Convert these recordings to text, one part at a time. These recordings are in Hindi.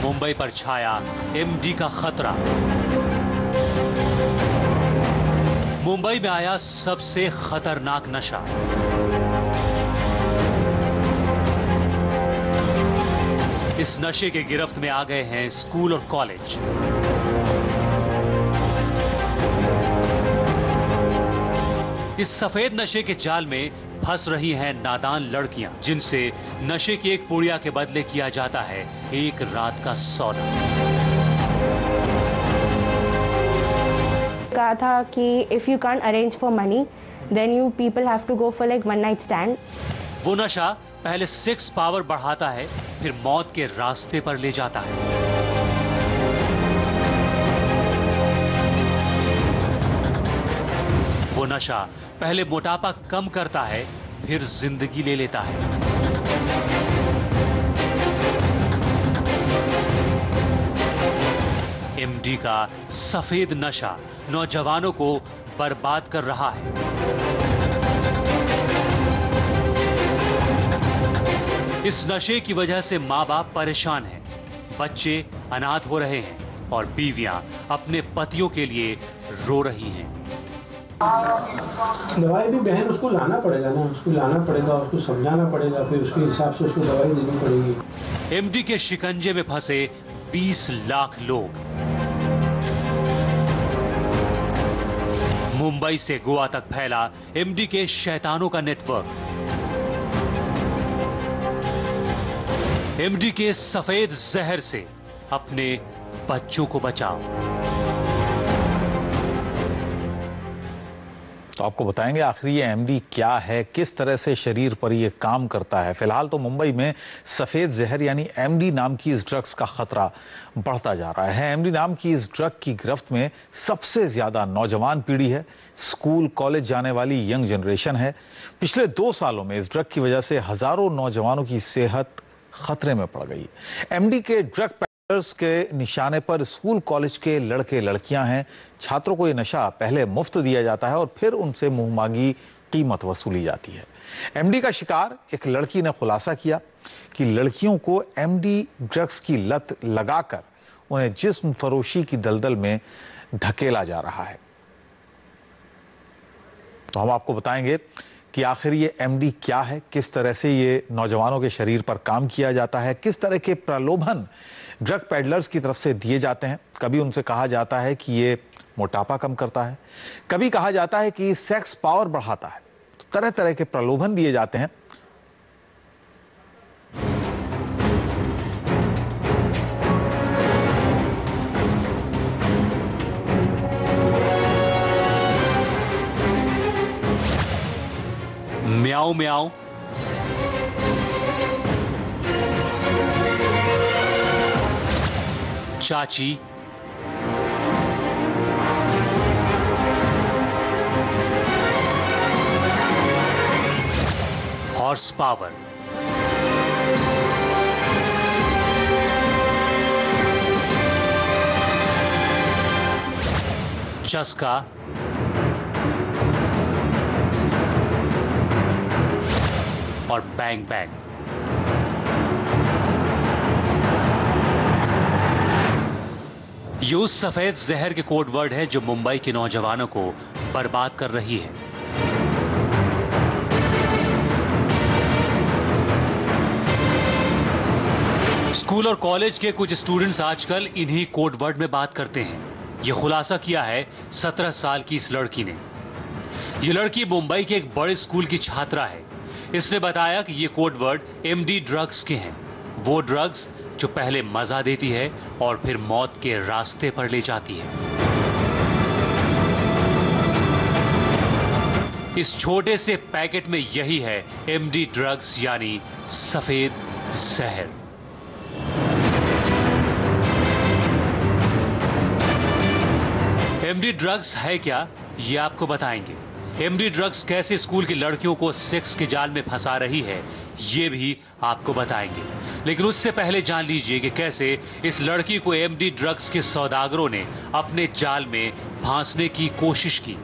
मुंबई पर छाया एमडी का खतरा। मुंबई में आया सबसे खतरनाक नशा। इस नशे के गिरफ्त में आ गए हैं स्कूल और कॉलेज। इस सफेद नशे के जाल में फंस रही हैं नादान लड़कियां, जिनसे नशे की एक पुड़िया के बदले किया जाता है एक रात का सौदा। कहा था कि if you can't arrange for money then you people have to go for like one night stand. वो नशा पहले 6 पावर बढ़ाता है, फिर मौत के रास्ते पर ले जाता है। वो नशा पहले मोटापा कम करता है, फिर जिंदगी ले लेता है। एमडी का सफेद नशा नौजवानों को बर्बाद कर रहा है। इस नशे की वजह से माँ बाप परेशान हैं, बच्चे अनाथ हो रहे हैं और बीवियां अपने पतियों के लिए रो रही हैं। दवाई भी बहन उसको लाना पड़ेगा ना, उसको लाना पड़ेगा, उसको समझाना पड़ेगा, फिर उसके हिसाब से उसको दवाई देनी पड़ेगी। एमडी के शिकंजे में फंसे 20 लाख लोग। मुंबई से गोवा तक फैला एमडी के शैतानों का नेटवर्क। एमडी के सफेद जहर से अपने बच्चों को बचाओ। तो आपको बताएंगे आखिर ये एमडी क्या है, किस तरह से शरीर पर ये काम करता है। फिलहाल तो मुंबई में सफेद जहर यानी एमडी नाम की इस ड्रग्स का खतरा बढ़ता जा रहा है। एमडी नाम की इस ड्रग की गिरफ्त में सबसे ज्यादा नौजवान पीढ़ी है, स्कूल कॉलेज जाने वाली यंग जनरेशन है। पिछले 2 सालों में इस ड्रग की वजह से हजारों नौजवानों की सेहत खतरे में पड़ गई। एमडी के ड्रग के निशाने पर स्कूल कॉलेज के लड़के लड़कियां हैं। छात्रों को यह नशा पहले मुफ्त दिया जाता है और फिर उनसे मुंहमांगी कीमत वसूली जाती है। एमडी का शिकार एक लड़की ने खुलासा किया कि लड़कियों को एमडी ड्रग्स की लत लगाकर उन्हें जिस्म फरोशी की दलदल में धकेला जा रहा है। तो हम आपको बताएंगे कि आखिर ये एमडी क्या है, किस तरह से ये नौजवानों के शरीर पर काम किया जाता है, किस तरह के प्रलोभन ड्रग पेडलर्स की तरफ से दिए जाते हैं। कभी उनसे कहा जाता है कि ये मोटापा कम करता है, कभी कहा जाता है कि सेक्स पावर बढ़ाता है। तो तरह तरह के प्रलोभन दिए जाते हैं। म्याऊ म्याऊ, चाची, हॉर्स पावर, चस्का, और बैंग बैंग। ये उस सफेद जहर के कोड वर्ड है जो मुंबई के नौजवानों को बर्बाद कर रही है। स्कूल और कॉलेज के कुछ स्टूडेंट्स आजकल इन्हीं कोड वर्ड में बात करते हैं। ये खुलासा किया है 17 साल की इस लड़की ने। ये लड़की मुंबई के एक बड़े स्कूल की छात्रा है। इसने बताया कि ये कोड वर्ड एमडी ड्रग्स के हैं, वो ड्रग्स जो पहले मजा देती है और फिर मौत के रास्ते पर ले जाती है। इस छोटे से पैकेट में यही है एमडी ड्रग्स यानी सफेद जहर। एमडी ड्रग्स है क्या, ये आपको बताएंगे। एमडी ड्रग्स कैसे स्कूल की लड़कियों को सेक्स के जाल में फंसा रही है, ये भी आपको बताएंगे। लेकिन उससे पहले जान लीजिए कि कैसे इस लड़की को एमडी ड्रग्स के सौदागरों ने अपने जाल में फांसने की कोशिश की।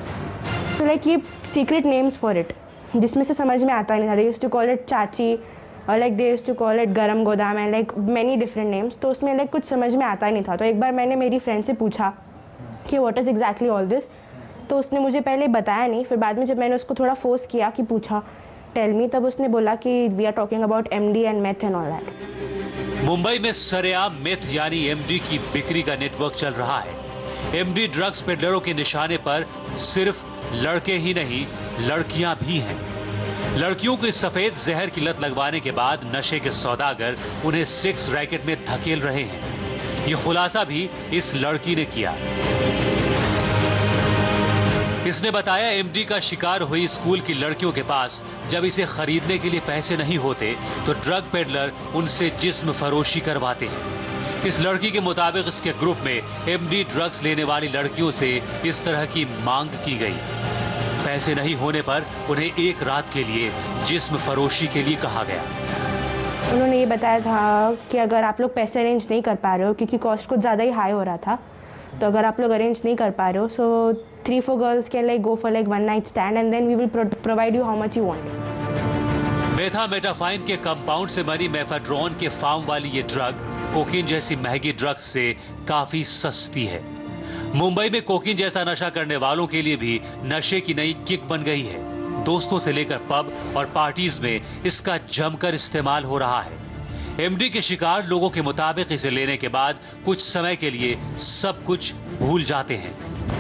लाइक ये सीक्रेट नेम्स फॉर इट, जिसमें से समझ में आता नहीं था। They used to call it चाची, और like they used to call it गरम गोदाम and like many different names. तो उसमें लाइक कुछ समझ में आता नहीं था। तो एक बार मैंने मेरी फ्रेंड से पूछा कि what is exactly all this, तो उसने मुझे पहले बताया नहीं। फिर बाद में जब मैंने उसको थोड़ा फोर्स किया कि पूछा टेल मी, तब उसने बोला कि we are talking about MD and meth and all that. Mumbai में सरेआम मेथ यानी एमडी की बिक्री का नेटवर्क चल रहा है। एमडी ड्रग्स पेडलरों के निशाने पर सिर्फ लड़के ही नहीं, लड़कियां भी हैं। लड़कियों को इस सफेद जहर की लत लगवाने के बाद नशे के सौदागर उन्हें सेक्स रैकेट में धकेल रहे हैं। ये खुलासा भी इस लड़की ने किया। इसने बताया एमडी का शिकार हुई स्कूल की लड़कियों के पास जब इसे खरीदने के लिए पैसे नहीं होते तो ड्रग पेडलर उनसे जिस्म फरोशी करवाते हैं। इस लड़की के मुताबिक इसके ग्रुप में एमडी ड्रग्स लेने वाली लड़कियों से इस तरह की मांग की गई। पैसे नहीं होने पर उन्हें एक रात के लिए जिस्म फरोशी के लिए कहा गया। उन्होंने ये बताया था कि अगर आप लोग पैसे अरेंज नहीं कर पा रहे हो, क्योंकि कॉस्ट कुछ ज़्यादा ही हाई हो रहा था, तो अगर आप लोग अरेंज नहीं कर पा रहे हो so 3-4 girls can like go for like 1 night stand and then we will provide you how much you want. Methamphetamine के कंपाउंड से बनी मेफेड्रोन के फार्म वाली ये ड्रग कोकीन जैसी महंगी ड्रग्स से काफी सस्ती है। मुंबई में कोकीन जैसा नशा करने वालों के लिए भी नशे की नई किक बन गई है। दोस्तों से लेकर पब और पार्टीज में इसका जमकर इस्तेमाल हो रहा है। एमडी के शिकार लोगों के मुताबिक इसे लेने के बाद कुछ समय के लिए सब कुछ भूल जाते हैं।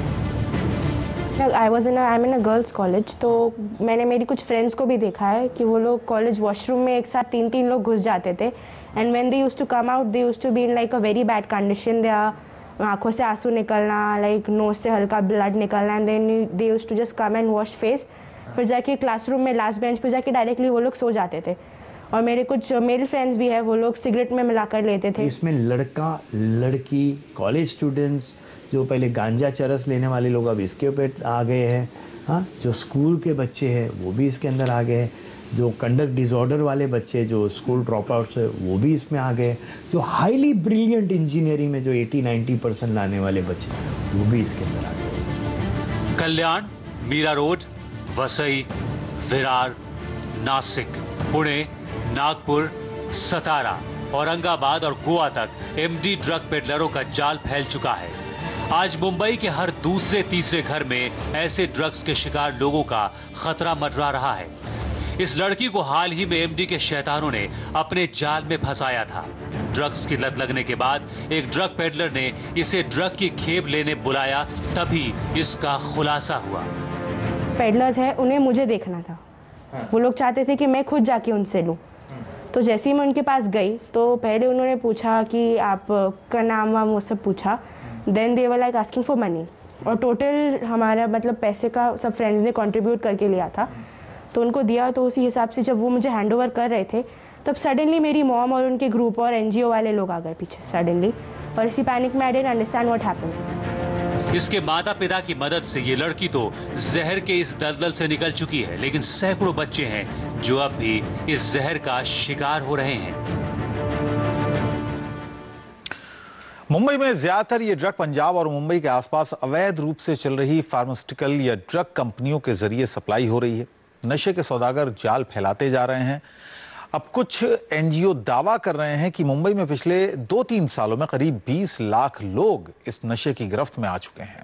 I'm in a girls college, तो मैंने मेरी कुछ फ्रेंड्स को भी देखा है कि वो लोग कॉलेज वॉशरूम में एक साथ 3-3 लोग घुस जाते थे and when they used to come out they used to be in like a very bad condition. They आंखों से आंसू निकलना, लाइक नोज से हल्का ब्लड निकलना and then they used to just come and wash face. फिर जाके क्लासरूम में लास्ट बेंच पे जाके डायरेक्टली वो लोग सो जाते थे। और मेरे कुछ मेल फ्रेंड्स भी है, वो लोग सिगरेट में मिलाकर लेते थे। इसमें लड़का लड़की कॉलेज स्टूडेंट्स जो पहले गांजा चरस लेने वाले लोग अब इसके ऊपर आ गए हैं। हाँ, जो स्कूल के बच्चे हैं वो भी इसके अंदर आ गए हैं। जो कंडक्ट डिसऑर्डर वाले बच्चे जो स्कूल ड्रॉप आउट्स है वो भी इसमें आ गए। जो हाईली ब्रिलियंट इंजीनियरिंग में जो 80-90% लाने वाले बच्चे वो भी इसके अंदर आ गए। कल्याण, मीरा रोड, वसई, विरार, नासिक, पुणे, नागपुर, सतारा, औरंगाबाद और गोवा तक एमडी ड्रग पेडलरों का जाल फैल चुका है। आज मुंबई के हर दूसरे तीसरे घर में ऐसे ड्रग्स के शिकार लोगों का खतरा मंडरा रहा है। इस लड़की को हाल ही में एमडी के शैतानों ने अपने जाल में फंसाया था। ड्रग्स की लत लगने के बाद एक ड्रग पेडलर ने इसे ड्रग की खेप लेने बुलाया, तभी इसका खुलासा हुआ। पेडलर्स है, उन्हें मुझे देखना था। वो लोग चाहते थे कि मैं खुद जाके उनसे लूं। तो जैसे ही मैं उनके पास गई तो पहले उन्होंने पूछा कि आपका नाम वाम वो सब पूछा। Then they were like asking for money. और टोटल हमारा मतलब पैसे का सब फ्रेंड्स ने कंट्रीब्यूट करके लिया था, तो उनको दिया। तो उसी हिसाब से जब वो मुझे हैंड ओवर कर रहे थे तब सडनली मेरी मॉम और उनके ग्रुप और एनजीओ वाले लोग आ गए पीछे सडनली। और इसी पैनिक में I didn't understand what happened. इसके माता पिता की मदद से ये लड़की तो जहर के इस दलदल से निकल चुकी है, लेकिन सैकड़ों बच्चे हैं जो अब भी इस जहर का शिकार हो रहे हैं। मुंबई में ज्यादातर ये ड्रग पंजाब और मुंबई के आसपास अवैध रूप से चल रही फार्मास्यूटिकल या ड्रग कंपनियों के जरिए सप्लाई हो रही है। नशे के सौदागर जाल फैलाते जा रहे हैं। अब कुछ एनजीओ दावा कर रहे हैं कि मुंबई में पिछले 2-3 सालों में करीब 20 लाख लोग इस नशे की गिरफ्त में आ चुके हैं।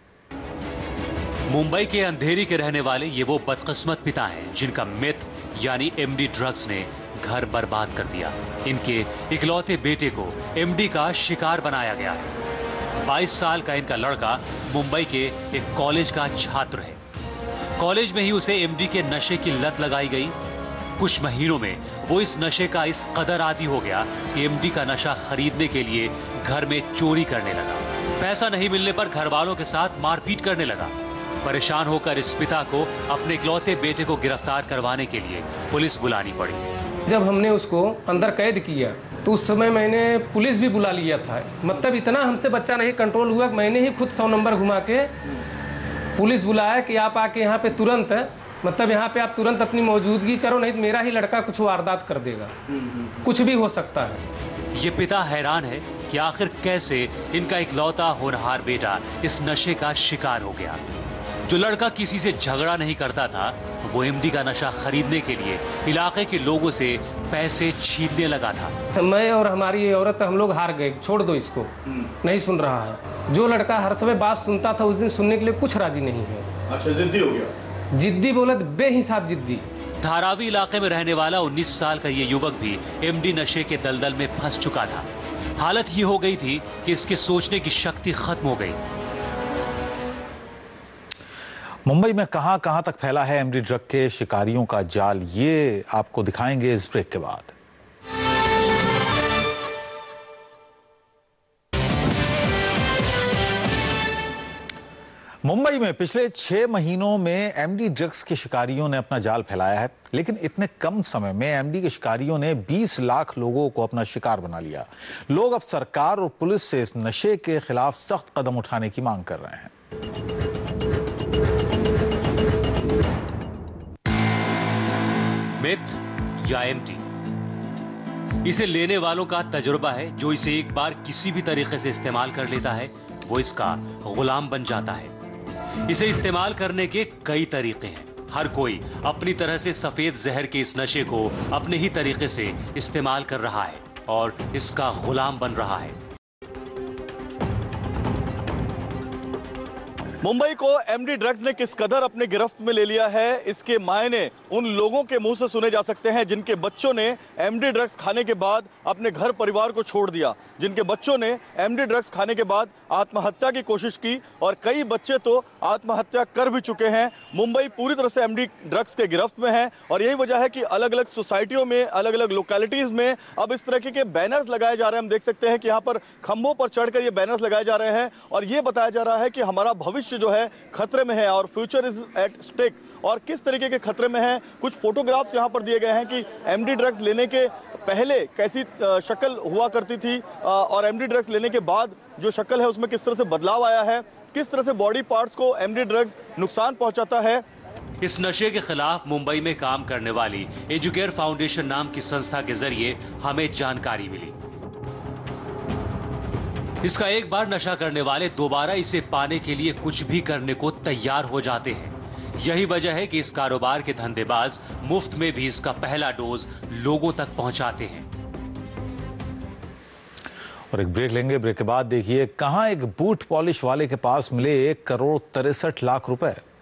मुंबई के अंधेरी के रहने वाले ये वो बदकिस्मत पिता हैं जिनका मेथ यानी एमडी ड्रग्स ने घर बर्बाद कर दिया। इनके इकलौते बेटे को एमडी का शिकार बनाया गया है। 22 साल का इनका लड़का मुंबई के एक कॉलेज का छात्र है। कॉलेज में ही उसे एमडी के नशे की लत लगाई गई। कुछ महीनों में वो इस नशे का इस कदर आदी हो गया कि एमडी का नशा खरीदने के लिए घर में चोरी करने लगा। पैसा नहीं मिलने पर घर वालों के साथ मारपीट करने लगा। परेशान होकर इस पिता को अपने इकलौते बेटे को गिरफ्तार करवाने के लिए पुलिस बुलानी पड़ी। जब हमने उसको अंदर कैद किया तो उस समय मैंने पुलिस भी बुला लिया था। मतलब इतना हमसे बच्चा नहीं कंट्रोल हुआ कि मैंने ही खुद 100 नंबर घुमा के पुलिस बुलाया कि आप आके यहाँ पे तुरंत, मतलब यहाँ पे आप तुरंत अपनी मौजूदगी करो, नहीं तो मेरा ही लड़का कुछ वारदात कर देगा। कुछ भी हो सकता है। ये पिता हैरान है कि आखिर कैसे इनका इकलौता होनहार बेटा इस नशे का शिकार हो गया। जो लड़का किसी से झगड़ा नहीं करता था, वो एमडी का नशा खरीदने के लिए इलाके के लोगों से पैसे छीनने लगा था। मैं और हमारी औरत हम लोग हार गए, छोड़ दो इसको, नहीं सुन रहा है। जो लड़का हर समय बात सुनता था उस दिन सुनने के लिए कुछ राजी नहीं है। अच्छा, जिद्दी हो गया। जिद्दी बोले तो बेहिसाब जिद्दी। धारावी इलाके में रहने वाला 19 साल का ये युवक भी एमडी नशे के दलदल में फंस चुका था। हालत ये हो गई थी कि इसके सोचने की शक्ति खत्म हो गई। मुंबई में कहां कहां तक फैला है एमडी ड्रग के शिकारियों का जाल, ये आपको दिखाएंगे इस ब्रेक के बाद। मुंबई में पिछले 6 महीनों में एमडी ड्रग्स के शिकारियों ने अपना जाल फैलाया है, लेकिन इतने कम समय में एमडी के शिकारियों ने 20 लाख लोगों को अपना शिकार बना लिया। लोग अब सरकार और पुलिस से इस नशे के खिलाफ सख्त कदम उठाने की मांग कर रहे हैं। मिथ या एमडी, इसे लेने वालों का तजुर्बा है। जो इसे एक बार किसी भी तरीके से इस्तेमाल कर लेता है वो इसका गुलाम बन जाता है। इसे इस्तेमाल करने के कई तरीके हैं। हर कोई अपनी तरह से सफेद जहर के इस नशे को अपने ही तरीके से इस्तेमाल कर रहा है और इसका गुलाम बन रहा है। मुंबई को एमडी ड्रग्स ने किस कदर अपने गिरफ्त में ले लिया है, इसके मायने उन लोगों के मुंह से सुने जा सकते हैं जिनके बच्चों ने एमडी ड्रग्स खाने के बाद अपने घर परिवार को छोड़ दिया, जिनके बच्चों ने एमडी ड्रग्स खाने के बाद आत्महत्या की कोशिश की और कई बच्चे तो आत्महत्या कर भी चुके हैं। मुंबई पूरी तरह से एमडी ड्रग्स के गिरफ्त में है और यही वजह है कि अलग अलग सोसाइटियों में, अलग अलग लोकेलिटीज में अब इस तरह के बैनर्स लगाए जा रहे हैं। हम देख सकते हैं कि यहाँ पर खंभों पर चढ़कर ये बैनर्स लगाए जा रहे हैं और ये बताया जा रहा है कि हमारा भविष्य जो है खतरे में है और फ्यूचर इज एट स्टेक। और किस तरीके के खतरे में है, कुछ फोटोग्राफ्स यहां पर दिए गए हैं कि एमडी ड्रग्स लेने के पहले कैसी शक्ल हुआ करती थी और एमडी ड्रग्स लेने के बाद जो शक्ल है उसमें किस तरह से बदलाव आया है, किस तरह से बॉडी पार्ट्स को एमडी ड्रग्स नुकसान पहुंचाता है। इस नशे के खिलाफ मुंबई में काम करने वाली एजुकेयर फाउंडेशन नाम की संस्था के जरिए हमें जानकारी मिली। इसका एक बार नशा करने वाले दोबारा इसे पाने के लिए कुछ भी करने को तैयार हो जाते हैं। यही वजह है कि इस कारोबार के धंधेबाज मुफ्त में भी इसका पहला डोज लोगों तक पहुंचाते हैं। और एक ब्रेक लेंगे। ब्रेक के बाद देखिए कहां एक बूट पॉलिश वाले के पास मिले 1 करोड़ 63 लाख रुपए।